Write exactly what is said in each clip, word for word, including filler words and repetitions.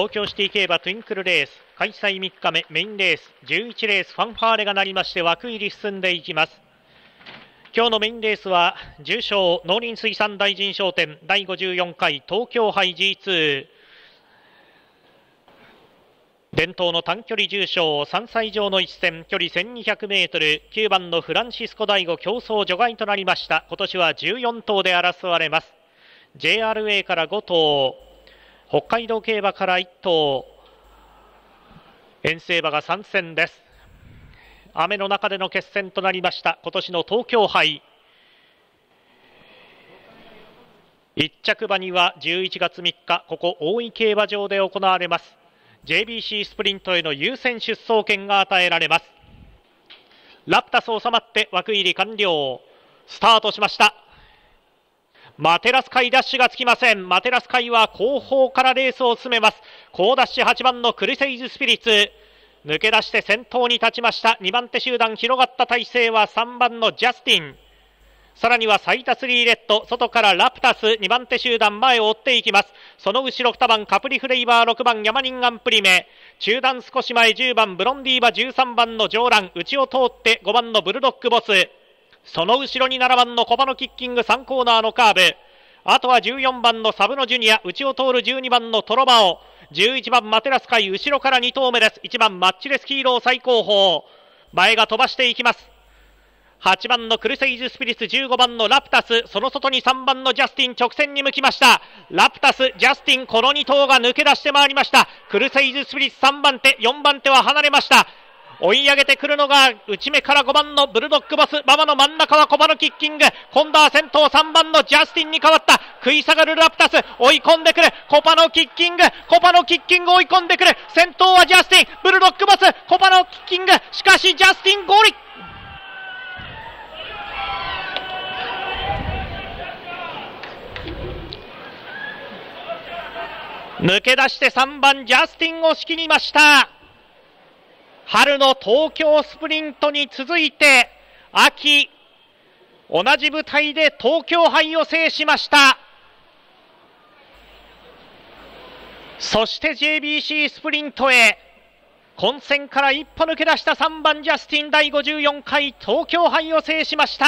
東京シティ競馬トゥインクルレース開催みっかめメインレースじゅういちレースファンファーレが鳴りまして枠入り進んでいきます。今日のメインレースは重賞農林水産大臣商店だいごじゅうよんかい東京杯 ジーツー 伝統の短距離重賞さんさい以上の一戦距離 せんにひゃくメートル きゅうばんのフランシスコ大悟競走除外となりました。今年はじゅうよんとうで争われます。 ジェイアールエー からごとう、北海道競馬からいっとう、遠征馬が参戦です。雨の中での決戦となりました今年の東京杯。いっちゃく馬にはじゅういちがつみっかここ大井競馬場で行われます ジェイビーシー スプリントへの優先出走権が与えられます。ラプタス収まって枠入り完了。スタートしました。マテラスカイダッシュがつきません。マテラスカイは後方からレースを進めます。好ダッシュはちばんのクルセイズスピリッツ抜け出して先頭に立ちました。にばん手集団広がった体勢はさんばんのジャスティン、さらにはサイタスリーレッド、外からラプタス、にばん手集団前を追っていきます。その後ろにばんカプリフレイバー、ろくばんヤマニンアンプリメ、中段少し前じゅうばんブロンディーバ、じゅうさんばんのジョーラン、内を通ってごばんのブルドッグボス、その後ろにななばんのコバのキッキング、さんコーナーのカーブ、あとはじゅうよんばんのサブノジュニア、内を通るじゅうにばんのトロバオ、じゅういちばんマテラスカイ、後ろからにとうめです。いちばんマッチレスキーロー最後方、前が飛ばしていきます。はちばんのクルセイズスピリッツ、じゅうごばんのラプタス、その外にさんばんのジャスティン直線に向きました。ラプタス、ジャスティン、このにとうが抜け出してまいりました。クルセイズスピリッツさんばん手、よんばん手は離れました。追い上げてくるのが内目からごばんのブルドッグボス、馬場の真ん中はコバのキッキング、今度は先頭さんばんのジャスティンに変わった。食い下がるラプタス、追い込んでくるコパのキッキング、コパのキッキング追い込んでくる。先頭はジャスティン、ブルドッグボス、コパのキッキング、しかしジャスティンゴール。抜け出してさんばんジャスティンを仕切りました。春の東京スプリントに続いて秋同じ舞台で東京杯を制しました。そして ジェイビーシー スプリントへ混戦から一歩抜け出したさんばんジャスティン、だいごじゅうよんかい東京杯を制しました。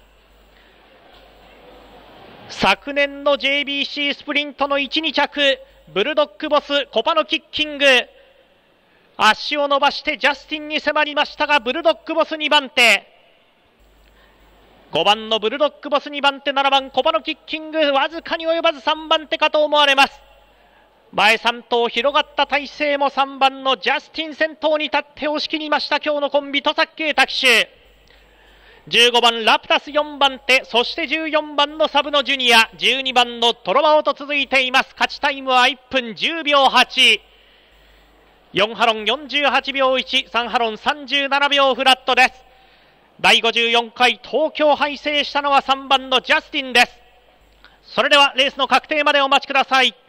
昨年の ジェイビーシー スプリントのいち、に着ブルドッグボス、コパのキッキング、足を伸ばしてジャスティンに迫りましたが、ブルドッグボスにばん手、ごばんのブルドッグボスにばん手、ななばんコパのキッキング、わずかに及ばずさんばん手かと思われます。前さん頭広がった体勢もさんばんのジャスティン先頭に立って押し切りました。今日のコンビ戸崎圭太騎手、じゅうごばんラプタスよんばん手、そしてじゅうよんばんのサブノジュニア、じゅうにばんのトロバオと続いています。勝ちタイムはいっぷんじゅうびょうはち、よんハロンよんじゅうはちびょういち、さんハロンさんじゅうななびょうフラットです。だいごじゅうよんかい東京杯制したのはさんばんのジャスティンです。それではレースの確定までお待ちください。